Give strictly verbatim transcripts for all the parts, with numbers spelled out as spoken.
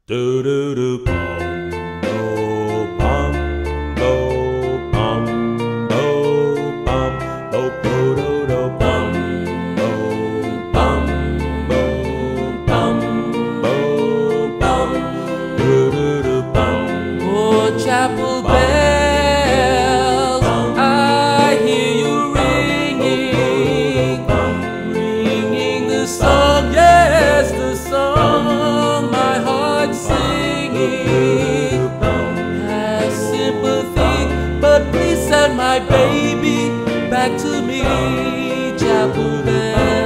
Do do do bum bo bum bo bum bo bum bo bo do do bum bo bum bo bum bo bum do do do bum. Oh, chapel bells, I hear you ringing, ringing the song, yes, the song my heart singing. Has sympathy, but please send my baby back to me, chapel bells.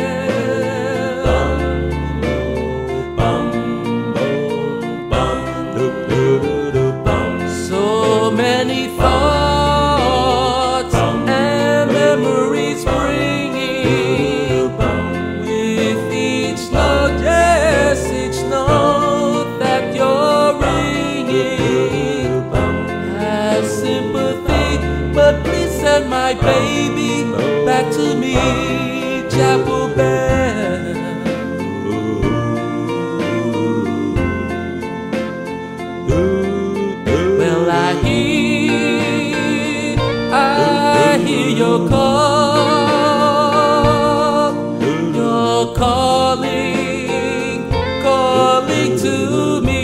So many thoughts and memories bringing with each note, yes, each note that you're ringing. Have sympathy, but please send my baby back to me, chapel bell. Well, I hear, I hear your call, you're calling, calling to me.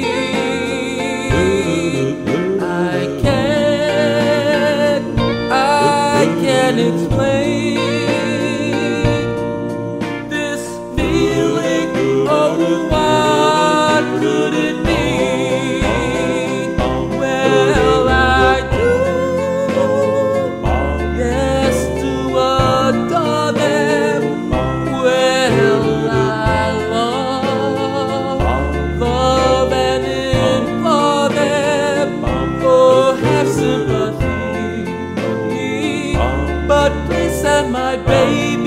I can't, I can't explain this feeling. Oh, what could it be? Well, I do, yes, to adore them. Well, I love, love and implore them. Oh, have sympathy, but please send my baby